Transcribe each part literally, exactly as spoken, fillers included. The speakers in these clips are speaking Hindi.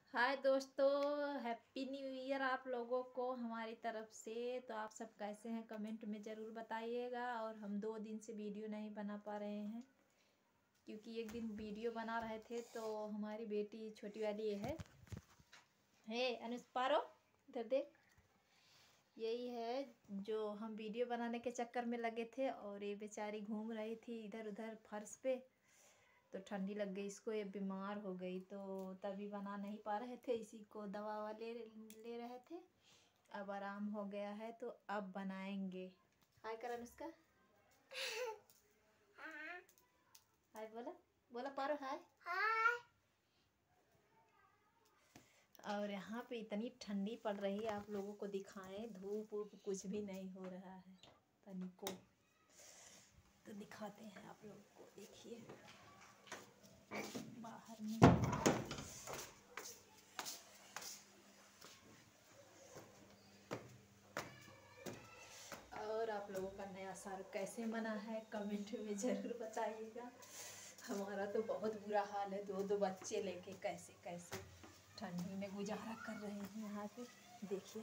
हाय दोस्तों, हैप्पी न्यू ईयर आप लोगों को हमारी तरफ से। तो आप सब कैसे हैं कमेंट में ज़रूर बताइएगा। और हम दो दिन से वीडियो नहीं बना पा रहे हैं क्योंकि एक दिन वीडियो बना रहे थे तो हमारी बेटी छोटी वाली ये है हे अनुष पारो इधर देख। यही है जो हम वीडियो बनाने के चक्कर में लगे थे और ये बेचारी घूम रही थी इधर उधर फर्श पे, तो ठंडी लग गई इसको, ये बीमार हो गई तो तभी बना नहीं पा रहे थे। इसी को दवा वाले ले ले रहे थे। अब आराम हो गया है तो अब बनाएंगे। हाय करण उसका हाय बोला बोला पारो हाय हाय। और यहाँ पे इतनी ठंडी पड़ रही है, आप लोगों को दिखाएं, धूप वूप कुछ भी नहीं हो रहा है तनिको, तो दिखाते हैं आप लोगों को। देखिए बाहर में और आप लोगों का नया साल कैसे मना है कमेंट में ज़रूर बताइएगा। हमारा तो बहुत बुरा हाल है, दो दो बच्चे लेके कैसे कैसे ठंडी में गुजारा कर रहे हैं यहाँ पे। देखिए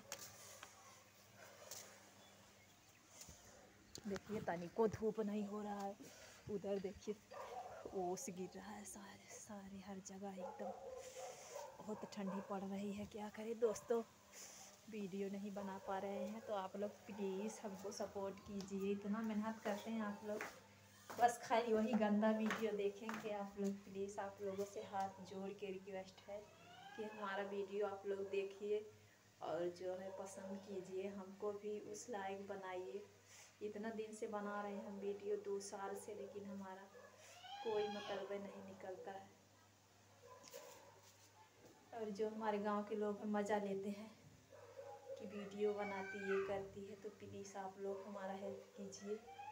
देखिए तनिको धूप नहीं हो रहा है। उधर देखिए ओस गिर रहा है सारे सारे हर जगह एकदम। बहुत ठंडी पड़ रही है, क्या करें दोस्तों, वीडियो नहीं बना पा रहे हैं। तो आप लोग प्लीज़ हमको सपोर्ट कीजिए, इतना मेहनत करते हैं आप लोग, बस खाली वही गंदा वीडियो देखेंगे आप लोग। प्लीज़ आप लोगों से हाथ जोड़ के रिक्वेस्ट है कि हमारा वीडियो आप लोग देखिए और जो है पसंद कीजिए, हमको भी उस लायक बनाइए। इतना दिन से बना रहे हैं हम वीडियो, दो साल से, लेकिन हमारा कोई मतलब नहीं निकलता है। और जो हमारे गांव के लोग मज़ा लेते हैं कि वीडियो बनाती है करती है, तो प्लीज़ आप लोग हमारा हेल्प कीजिए।